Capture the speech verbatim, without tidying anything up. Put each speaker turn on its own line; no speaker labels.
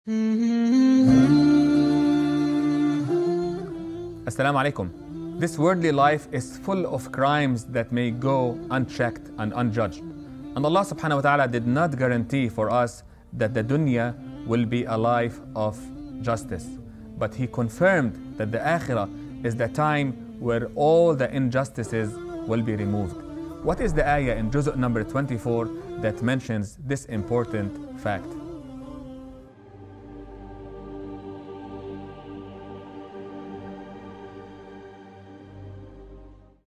Assalamu alaikum. This worldly life is full of crimes that may go unchecked and unjudged. And Allah subhanahu wa ta'ala did not guarantee for us that the dunya will be a life of justice. But He confirmed that the akhirah is the time where all the injustices will be removed. What is the ayah in juz' number twenty-four that mentions this important fact?